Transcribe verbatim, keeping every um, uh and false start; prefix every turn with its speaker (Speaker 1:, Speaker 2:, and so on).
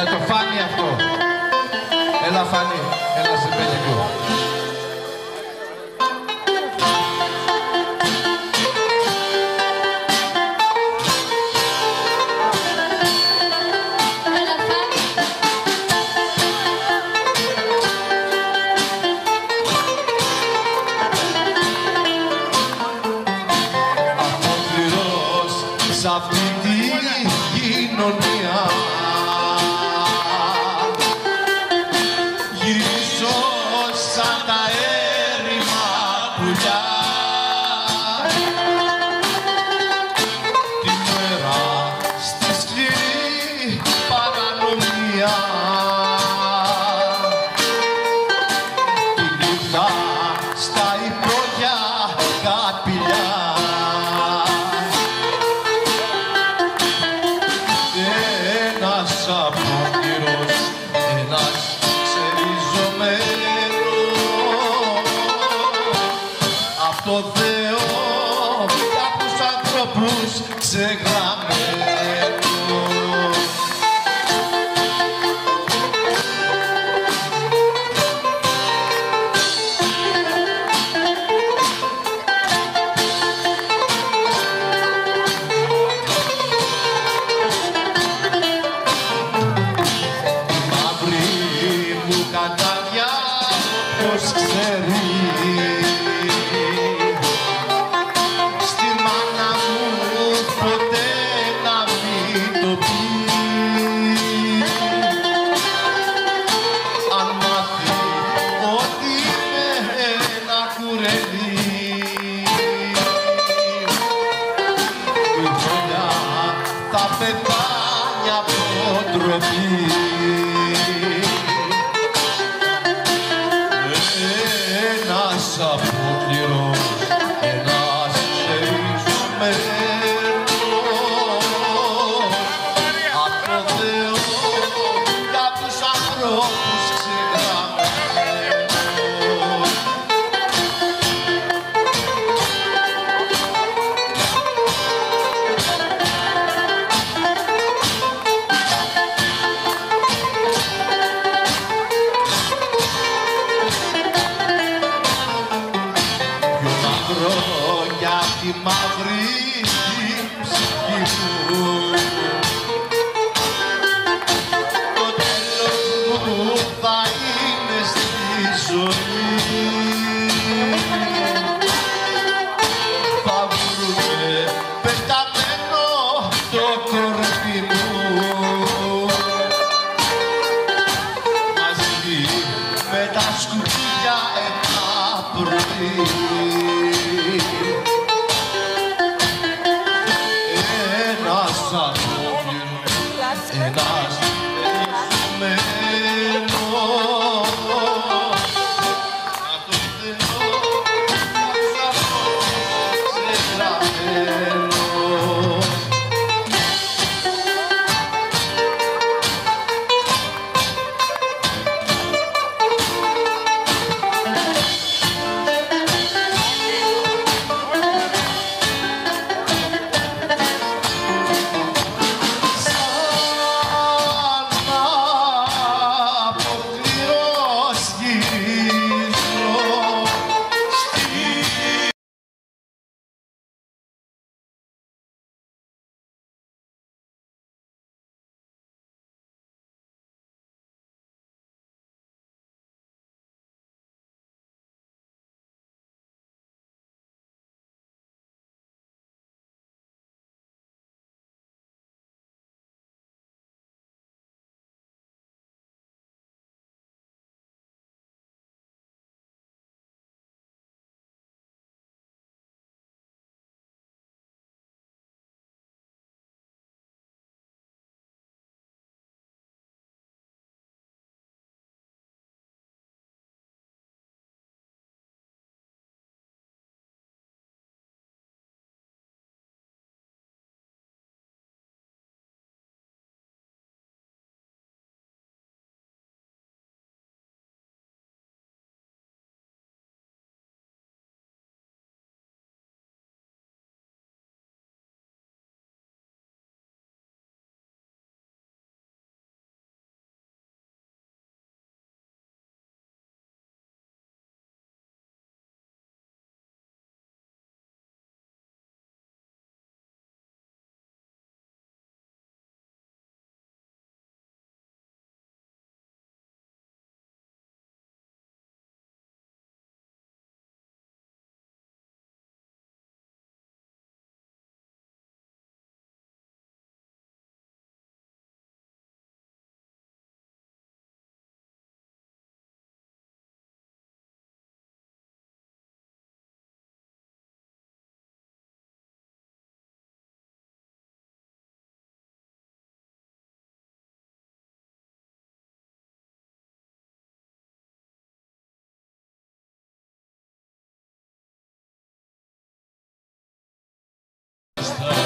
Speaker 1: Για το Φάνη αυτό. Έλα Φάνη, έλα σε παιδικό.
Speaker 2: Σ' αυτή τη κοινωνία γυρίζω σαν τα έρημα πουλιά τη μέρα στη σκληρή παρανομία τη νύχτα στα υπόγεια καπηλιά. Ένας απόκυρος, ένας ξεριζωμένος απ' το Θεό για τους ανθρώπους ξεγραμμένος. Κατάδια όποιος ξέρει στη μάνα μου ποτέ να μην το πει. Αν μάθει ότι είμαι ένα κουρελί η φωλιά θα πεθάνει από ντροπή. Ένας απόκυρος, ένας ξεριζωμένος απ' το Θεό για τους ανθρώπους ξεγραμμένος. Για τη μαύρη ψυχή μου το τέλος μου θα είναι στη ζωή. Θα βρούμε πεταμένο το κορμί μου μαζί με τα σκουπίδια ένα πρωί. Ένας απόκυρος, ένας περισμένος απ' το Θεό για τους ανθρώπους ξεγραμμένος. στα